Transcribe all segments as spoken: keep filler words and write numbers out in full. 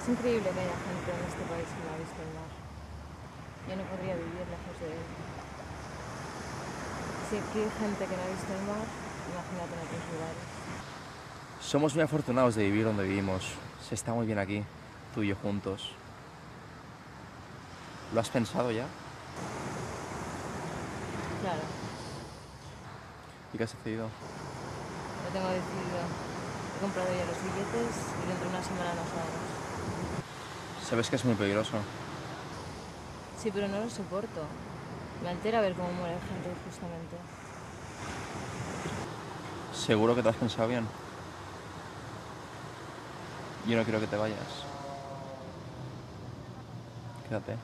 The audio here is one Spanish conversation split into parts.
Es increíble que haya gente en este país que no ha visto el mar. Yo no podría vivir lejos de él. Si aquí hay gente que no ha visto el mar, imagínate en otros lugares. Somos muy afortunados de vivir donde vivimos. Se está muy bien aquí, tú y yo juntos. ¿Lo has pensado ya? Claro, ¿Y qué has decidido? lo tengo decidido. He comprado ya los billetes y dentro de una semana nos vamos. Sabes que es muy peligroso. Sí, pero no lo soporto. Me altera ver cómo muere gente justamente. ¿Seguro que te has pensado bien? Yo no quiero que te vayas. Quédate.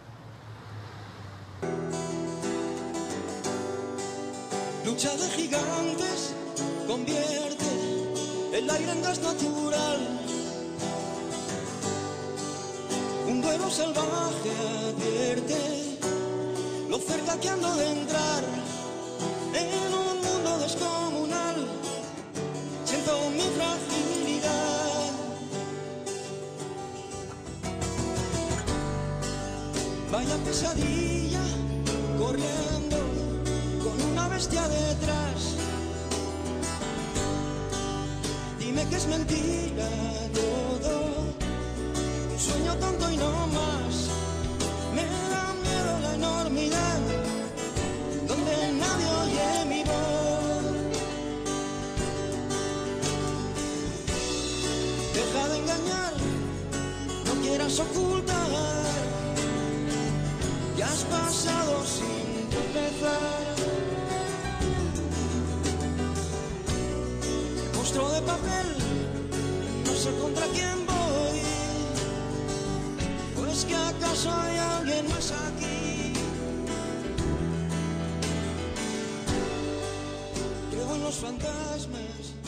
Lucha de gigantes convierte el aire en gas natural. Un duelo salvaje advierte lo cerca que ando de entrar en un mundo descomunal. Siento mi fragilidad. Vaya pesadilla corriendo con una bestia detrás. Dime que es mentira todo, un sueño tonto y no más. Me da miedo la enormidad, donde nadie oye mi voz. Deja de engañar, no quieras ocultar. Ya has pasado sin tropezar. Monstruo de papel, no sé contra quién voy. ¿O es que acaso hay alguien más aquí? Creo en los fantasmas.